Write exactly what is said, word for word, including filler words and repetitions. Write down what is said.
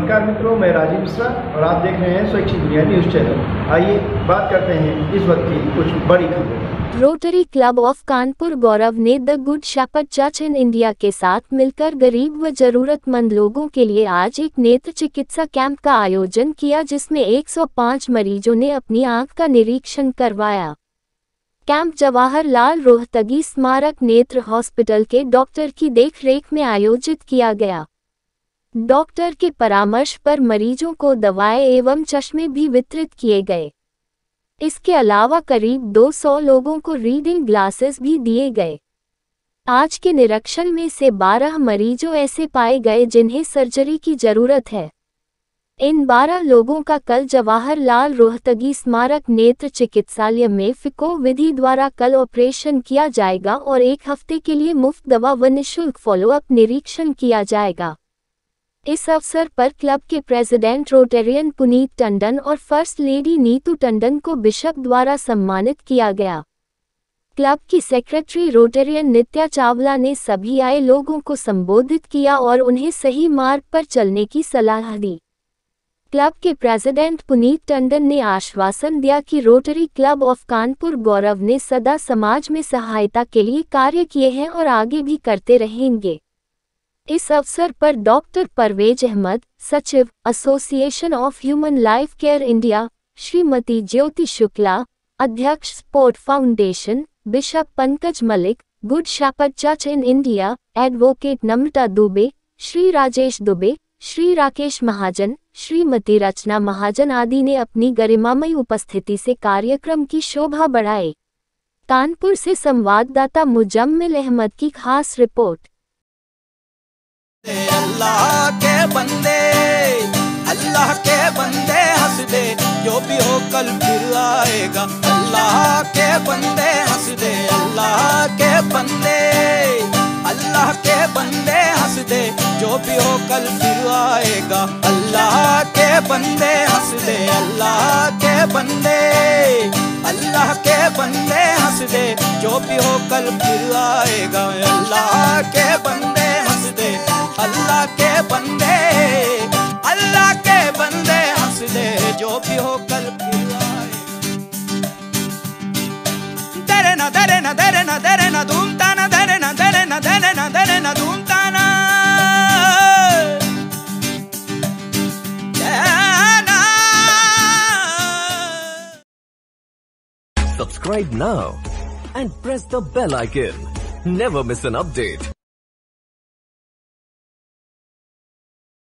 नमस्कार मित्रों, मैं राजीव मिश्रा और आप देख रहे हैं स्वैच्छिक दुनिया न्यूज चैनल। आइए बात करते हैं इस वक्त की कुछ बड़ी खबरें। Rotary club of Kanpur Gaurav ने the good Shepherd church in India के साथ मिलकर गरीब व जरूरतमंद लोगों के लिए आज एक नेत्र चिकित्सा कैंप का आयोजन किया, जिसमें एक सौ पाँच मरीजों ने अपनी आंख का निरीक्षण करवाया। कैंप जवाहरलाल रोहतगी स्मारक नेत्र हॉस्पिटल के डॉक्टर की देखरेख में आयोजित किया गया। डॉक्टर के परामर्श पर मरीजों को दवाएं एवं चश्मे भी वितरित किए गए। इसके अलावा करीब दो सौ लोगों को रीडिंग ग्लासेस भी दिए गए। आज के निरीक्षण में से बारह मरीजों ऐसे पाए गए जिन्हें सर्जरी की जरूरत है। इन बारह लोगों का कल जवाहरलाल रोहतगी स्मारक नेत्र चिकित्सालय में फिको विधि द्वारा कल ऑपरेशन किया जाएगा और एक हफ्ते के लिए मुफ्त दवा व निःशुल्क फॉलोअप निरीक्षण किया जाएगा। इस अवसर पर क्लब के प्रेसिडेंट रोटेरियन पुनीत टंडन और फर्स्ट लेडी नीतू टंडन को बिशप द्वारा सम्मानित किया गया। क्लब की सेक्रेटरी रोटेरियन नित्या चावला ने सभी आए लोगों को संबोधित किया और उन्हें सही मार्ग पर चलने की सलाह दी। क्लब के प्रेसिडेंट पुनीत टंडन ने आश्वासन दिया कि rotary club of Kanpur Gaurav ने सदा समाज में सहायता के लिए कार्य किए हैं और आगे भी करते रहेंगे। इस अवसर पर डॉक्टर परवेज अहमद, सचिव association of human life care India, Shrimati Jyoti Shukla, अध्यक्ष sport foundation, bishop Pankaj Malik, good Shepherd church in India, advocate Namrata Dubey, Shri Rajesh Dubey, Shri Rakesh Mahajan, Shrimati Rachna Mahajan आदि ने अपनी गरिमामयी उपस्थिति से कार्यक्रम की शोभा बढ़ाई। कानपुर से संवाददाता मुजम्मिल अहमद की खास रिपोर्ट। अल्लाह के बंदे अल्लाह के बंदे हंस दे, जो भी हो कल फिर आएगा। अल्लाह के बंदे हंस दे, अल्लाह के बंदे अल्लाह के बंदे हंस दे, जो भी हो कल फिर आएगा। अल्लाह के बंदे हंस दे, अल्लाह के बंदे अल्लाह के बंदे हंस दे, जो भी हो कल फिर आएगा। अल्लाह के बंदे हंस दे, अल्लाह के बंदे अल्लाह के बंदे हंस दे, जो भी हो कल फिर आएगा। दरे ना दरे ना दरे ना दरे ना धूम ताना, दरे ना दरे ना दरे ना दरे ना धूम ताना। Subscribe now and press the bell icon. Never miss an update.